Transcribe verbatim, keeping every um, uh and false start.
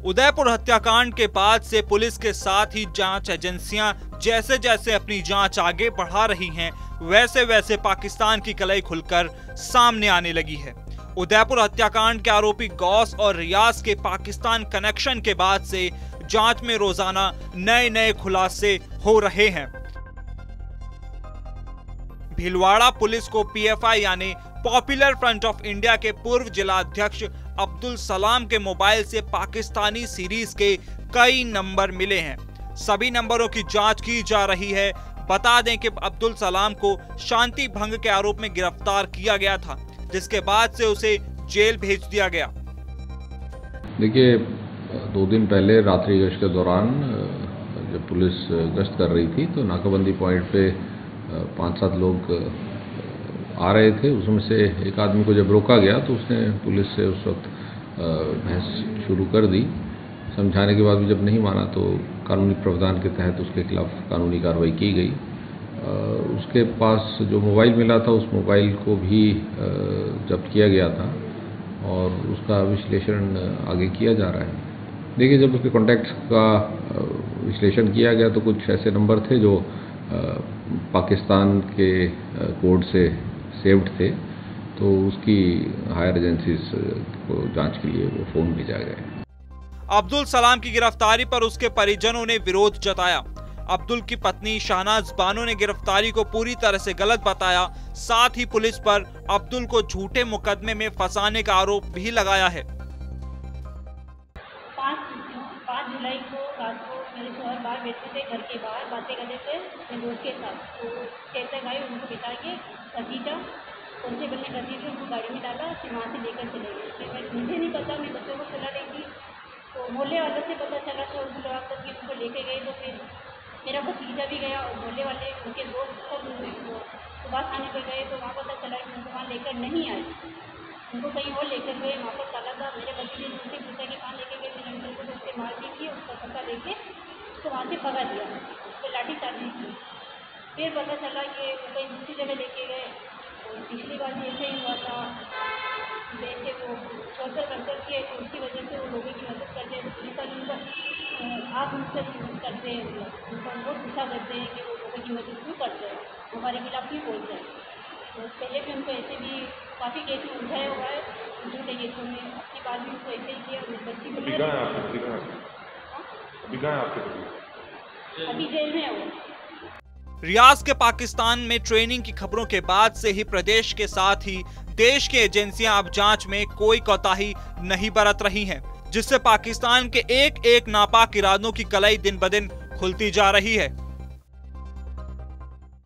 उदयपुर हत्याकांड के बाद से पुलिस के साथ ही जांच एजेंसियां जैसे जैसे अपनी जांच आगे बढ़ा रही हैं, वैसे वैसे पाकिस्तान की कलई खुलकर सामने आने लगी है। उदयपुर हत्याकांड के आरोपी गौस और रियाज के पाकिस्तान कनेक्शन के बाद से जांच में रोजाना नए नए खुलासे हो रहे हैं। भीलवाड़ा पुलिस को पीएफआई यानी पॉपुलर फ्रंट ऑफ इंडिया के पूर्व जिला अध्यक्ष अब्दुल सलाम के मोबाइल से पाकिस्तानी सीरीज के कई नंबर मिले हैं। सभी नंबरों की जांच की जा रही है। बता दें कि अब्दुल सलाम को शांति भंग के आरोप में गिरफ्तार किया गया था, जिसके बाद से उसे जेल भेज दिया गया। देखिए, दो दिन पहले रात्रि गश्त के दौरान जब पुलिस गश्त कर रही थी तो नाकाबंदी पॉइंट पे पांच सात लोग आ रहे थे। उसमें से एक आदमी को जब रोका गया तो उसने पुलिस से उस वक्त बहस शुरू कर दी। समझाने के बाद भी जब नहीं माना तो कानूनी प्रावधान के तहत उसके खिलाफ कानूनी कार्रवाई की गई। उसके पास जो मोबाइल मिला था उस मोबाइल को भी जब्त किया गया था और उसका विश्लेषण आगे किया जा रहा है। देखिए, जब उसके कॉन्टैक्ट्स का विश्लेषण किया गया तो कुछ ऐसे नंबर थे जो पाकिस्तान के कोड से सेव्ड थे, तो उसकी हायर एजेंसीज को जांच के लिए वो फोन भेजा गया। अब्दुल सलाम की गिरफ्तारी पर उसके परिजनों ने विरोध जताया। अब्दुल की पत्नी शाहनाज बानो ने गिरफ्तारी को पूरी तरह से गलत बताया। साथ ही पुलिस पर अब्दुल को झूठे मुकदमे में फंसाने का आरोप भी लगाया है। पाँच जुलाई को रात को मेरे शोहर बाहर बैठे थे, घर के बाहर बातें कर रहे थे मेरे दोस्त के साथ। तो कहते गए उनको बिठा के खतीजा कॉन्स्टेबल ने खतीजा उनको गाड़ी में डाला, फिर वहाँ से लेकर चले गए। फिर मैं मुझे नहीं पता, मैं बच्चों को चला रही थी तो मोहल्ले वालों से पता चला तो उनको लगा तक कि उनको लेके गए। तो फिर मेरा भतीजा भी गया और मोहल्ले वाले उनके दोस्त सब सुबह खाने पर गए तो वहाँ पता चला कि उनको वहाँ लेकर नहीं आए, उनको कहीं और लेकर गए। वहाँ पर ताला था। मेरे भतीजे ने उनसे पूछा कि कहाँ लेके गए, फिर अंकल को उससे मार दी थी, उसका पता लेके तो वहाँ से भगा दिया, तो लाठी चार्जी की। फिर पता चला कि वो कहीं दूसरी जगह लेके गए। और पिछली बार भी ऐसे ही हुआ था, जैसे वो सोशल वर्कर की तो उसकी वजह से वो लोगों की मदद करते हैं। पुलिस वाले उनका आप उनसे करते हैं, उनका बहुत गुस्सा करते हैं कि वो लोगों की मदद क्यों करते हैं, हमारे खिलाफ क्यों बोलते हैं। तो पहले भी उनको ऐसे भी काफ़ी केस में उलझाया हुआ है, झूठे केसों में। अपनी बात भी उनको ऐसे ही किया। बच्ची को अभी जेल में है वो। रियाज के पाकिस्तान में ट्रेनिंग की खबरों के बाद से ही प्रदेश के साथ ही देश की एजेंसियां अब जांच में कोई कोताही नहीं बरत रही हैं, जिससे पाकिस्तान के एक एक नापाक इरादों की कलई दिन ब दिन खुलती जा रही है।